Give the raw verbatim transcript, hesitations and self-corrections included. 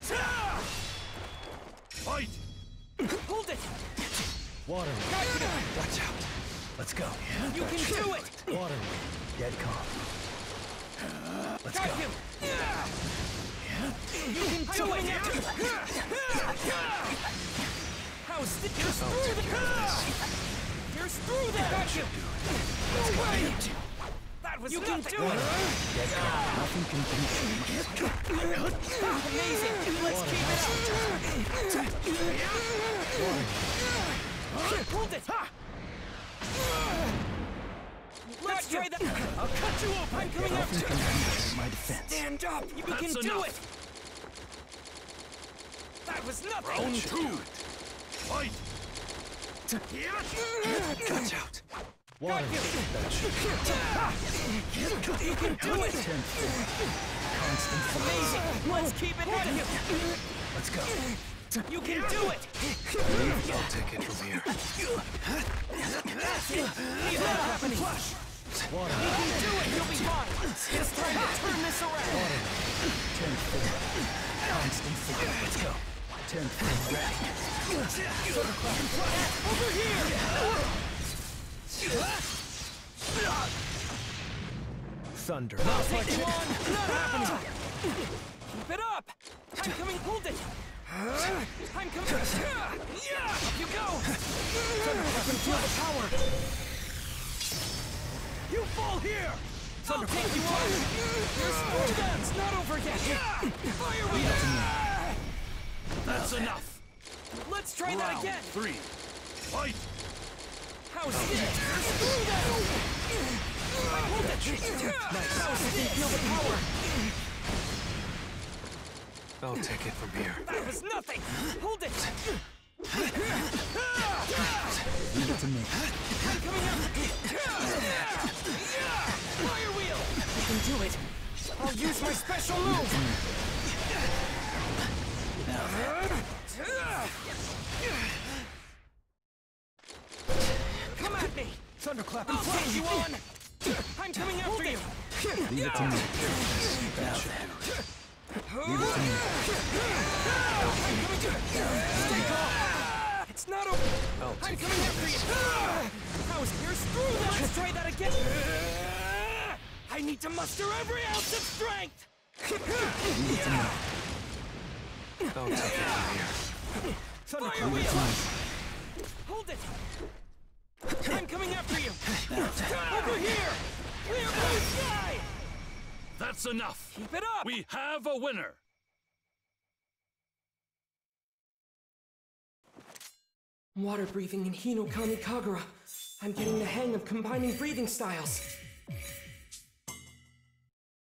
Fight! Hold it! Water. Watch out! Let's go. You can do it! Water. Dead calm. Let's Got go. him! You can do it! How's the... Here's through the... Here's through that! Got you! No way! That was you nothing! You can do it! Dead calm. Nothing can finish you. Amazing! Let's Water. keep it up! Hold it! Let's try that! I'll cut you off! I'm coming Nothing after can you! penetrate my defense. Stand up! You That's can do enough. it! That was nothing! Round two! Fight! Watch out. Water. Got you! That should You can do it! ten four. Constant flow. Amazing! Let's keep it at you! Let's go. You can do it! I'll take it from here. Leave that happening! Water. You can do it! You'll be fine! It's time to turn this around! ten four. Constant flow. Let's go. ten four. Ready. Over here! Thunder. I'll take you on! Not happening! Keep it up! I'm coming, hold it! I'm coming! Yeah! Up you go! I can feel the power! You fall here! I'll take you on! Your sport dance not over yet! Fire wheel! That's enough! Let's try that Round again! three! Fight! How's it? Screw that! Hold it! How's it? Feel the power! I'll take it from here. That was nothing! Hold it! Leave it to me. I'm coming up! Fire wheel! I can do it! I'll use my special move! Come at me! Thunderclap. I'll take you on! I'm coming after you! Leave it to me. That should do. Leave it to me. Stay calm! It's not over! I'll I'm take coming after you! How's here's through that? Let's try that again! I need to muster every ounce of strength! Leave it to me. I'll take it from here. Fire wheel! Hold it! I'm coming after you! Over here! Clear blue sky! That's enough! Keep it up! We have a winner! Water breathing in Hinokami Kagura. I'm getting the hang of combining breathing styles.